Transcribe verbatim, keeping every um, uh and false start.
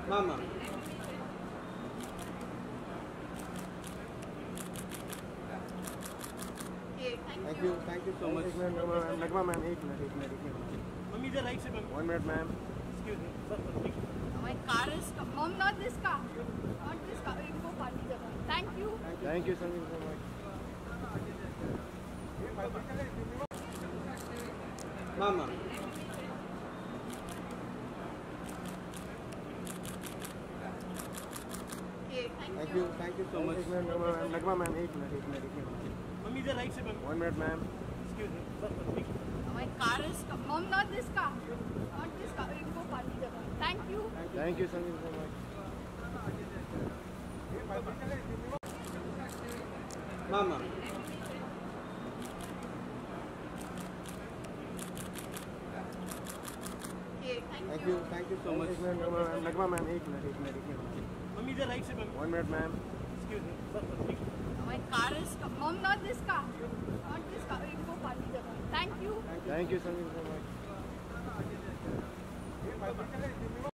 Mama. Okay, thank, Thank you. you. Thank you so much. एक minute ma'am लगवा ma'am एक minute एक minute एक मिनट मम्मी इधर राइट से ma'am one minute ma'am excuse me sir sir My car is come. Mom, not this car. Not this car. We'll go party the car. Thank you. Thank you Sanjeev so much Mama. Okay, thank, Thank you. you. Thank you so much. एक minute ma'am लगवा ma'am एक minute एक minute एक minute mummy इधर right से ma'am one minute ma'am excuse me sir sir My car is come. Mom, not this car. Not this car. We'll go party the car. Thank you. Thank you Sanjeev so much Mama. Okay, thank, Thank you. you. Thank you so much. एक minute ma'am लगवा ma'am एक minute एक minute एक minute mummy इधर right से ma'am one minute ma'am excuse me sir sir My car is come. Mom, not this car. Not this car. We'll go party the car. Thank you. Thank you Sanjeev so much